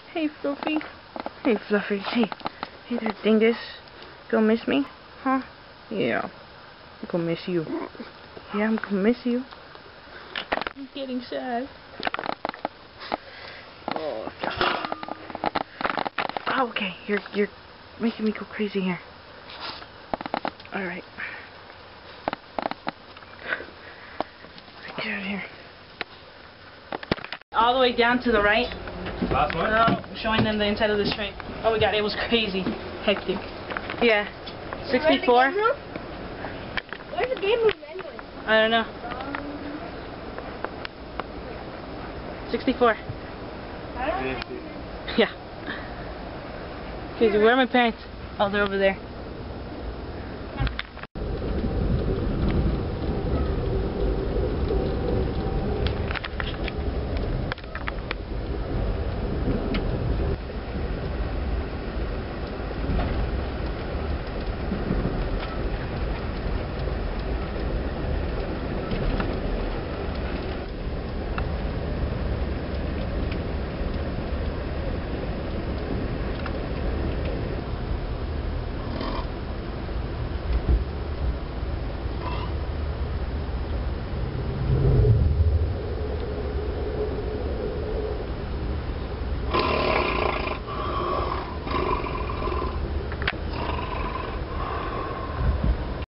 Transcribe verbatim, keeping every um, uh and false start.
Hey, Fluffy. Hey, Fluffy. Hey. Hey there, dingus. Gonna miss me? Huh? Yeah. I'm gonna miss you. Yeah, I'm gonna miss you. I'm getting sad. Oh, God. Oh, okay. You're, you're making me go crazy here. Alright. Get out of here. All the way down to the right. Last one? Oh, showing them the inside of this train. Oh my god, it was crazy. Hectic. Yeah. sixty-four? Where's the game room anyway? I don't know. sixty-four. I don't know. Yeah. Okay, so where are my parents? Oh, they're over there.